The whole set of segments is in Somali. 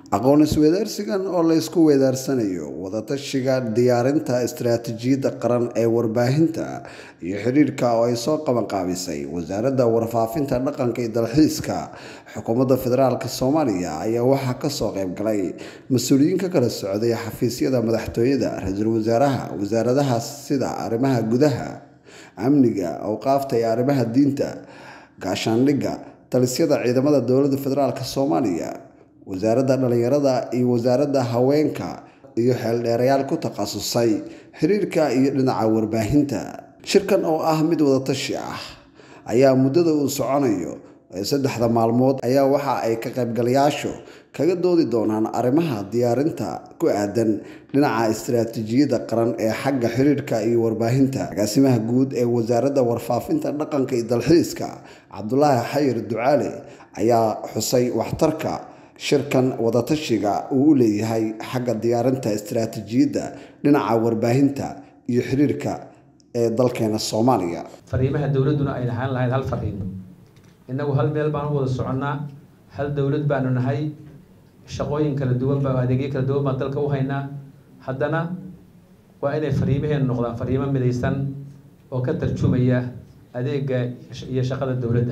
aqoon isweydaarsigan oo la isku weydaarsanayo wadatashiga diyaarinta istiraatiijiyadda qaran ee warbaahinta iyo xiriirka oo ay soo qaban qaabisay wasaaradda warfaafinta dhaqanka iyo dalxiiska xukuumadda federaalka Soomaaliya ayaa waxaa ka soo qayb galay mas'uuliyiin ka kala socday xafiisyada madaxtooyada ra'iisul wasaaraha wasaaradaha sida arrimaha gudaha amniga awqaafta iyo arrimaha diinta gaashaandhigga talisyada ciidamada dowladda federaalka Soomaaliya wasaaradda dhalinyarada iyo wasaaradda haweenka iyo xeeldheerayaal ku takhasusay xiriirka iyo dhinaca warbaahinta shirkan oo ah mid wada tashi ah ayaa muddada uu soconayo saddexda maalmood ayaa waxa ay ka qaybgalayaashu kaga doodi doonaan arrimaha diyaarinta ku aadan dhinaca istiraatiijiyadda qaran ee xagga xiriirka iyo warbaahinta agaasimaha guud ee wasaaradda warfaafinta dhaqanka iyo dalxiiska Cabdullaahi Xayir Ducaale ayaa xusay waxtarka shirkan wadatashiga uu leeyahay xagga diyaarinta istiraatiijiyadda dhinaca warbaahinta iyo xiriirka ee dalkeena Soomaaliya fariimaha dawladuna ay lahaan lahayd hal fariin inagu hal meel baan wada soconnaa hal dawlad baanu nahay shaqooyin kala duwan baa adeegyo kala duwan baan dalka u haynaa haddana waa inay fariimaheen noqdaan fariimo midaysan oo ka tarjumaya adeega iyo shaqada dawladda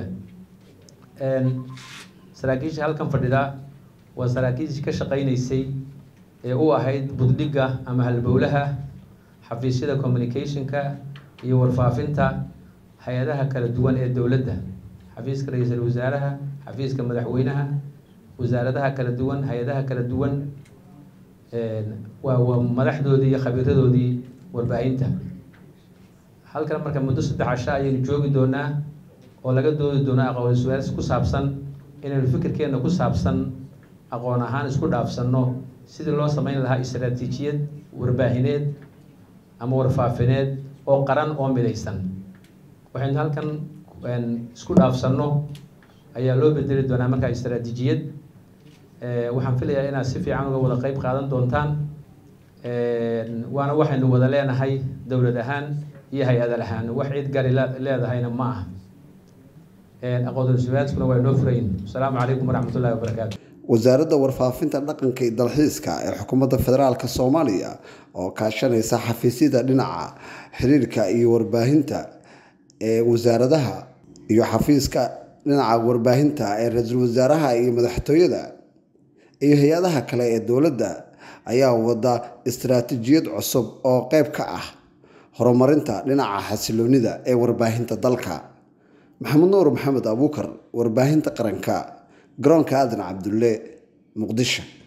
saraakiisha halkan fadhida waa saraakiishii ka shaqaynaysay ee u ahayd budhiga ama halbowlaha xafiisyada communicationka iyo warfaafinta hay'adaha kala duwan ee dawladda xafiiska ra'iisul wasaaraha xafiiska madaxweynaha wasaaradaha kala duwan hay'adaha kala duwan waa madaxdoodii iyo khabiiradoodii warbaahinta halkan marka muddo 3 casho ayaynu joogi doonaa oo laga doodi doonaa aqoon isweydaarsi ku saabsan inaynu fikirkeena ku saabsan aqoon ahaan isku dhaafsanno sidii loo sameyn lahaa istiraatiijiyad warbaahineed ama warfaafineed oo qaran oo midaysan waxaynu halkan isku dhaafsanno ayaa loo bedeli doonaa markaa istiraatiijiyad waxaan filayaa inaad si fiican uga wada qayb qaadan doontaan waana waxaynu wada leenahay dowlad ahaan iyo hay-ad ahaan wax cid gari leedahayna ma aha aqoon isweydaarsiguna waa inoo furayn asalaamu calaykum waraxmatullaahi wabarakaatu wasaaradda warfaafinta dhaqanka iyo dalxiiska ee xukuumadda federaalka Soomaaliya oo kaashanaysa xafiisyada dhinaca xiriirka iyo warbaahinta ee wasaaradaha iyo xafiiska dhinaca warbaahinta ee ra'iisul wasaaraha iyo madaxtooyada iyo hay'adaha kale ee dawladda ayaa wada istiraatiijiyad cusub oo qayb ka ah horumarinta dhinaca xasiloonida ee warbaahinta dalka Maxamed Nuur Maxamed Abuukar warbaahinta qaranka garoonka Aadan Cabdulle Muqdisho.